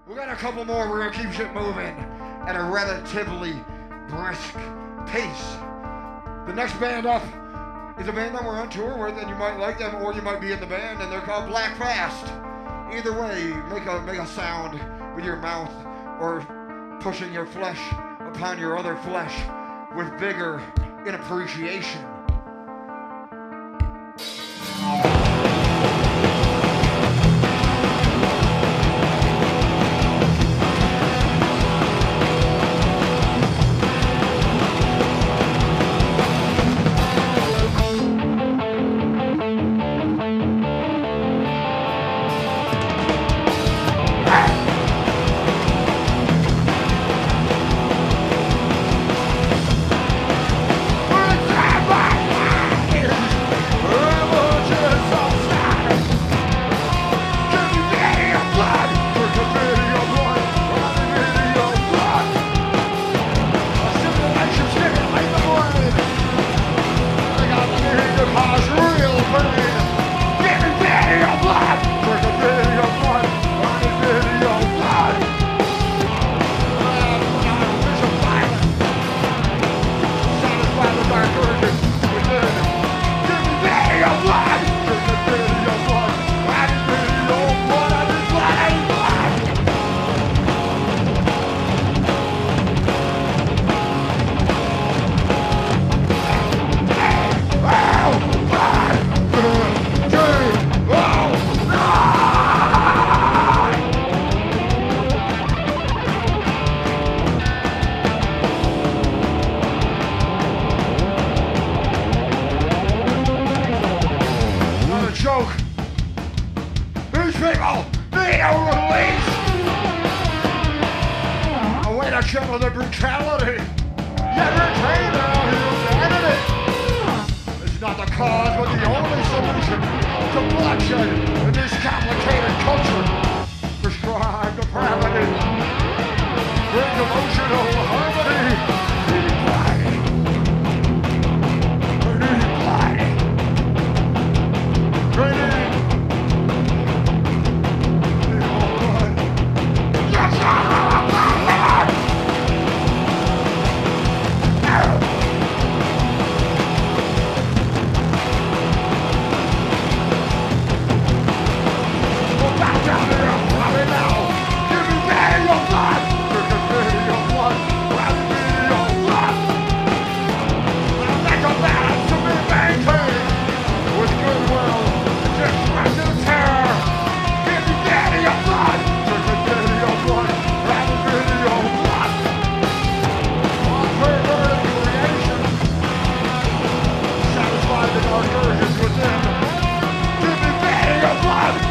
We got a couple more. We're gonna keep shit moving at a relatively brisk pace. The next band up is a band that we're on tour with, and you might like them, or you might be in the band, and they're called Black Fast. Either way, make a sound with your mouth, or pushing your flesh upon your other flesh with vigor in appreciation. Give me your blood!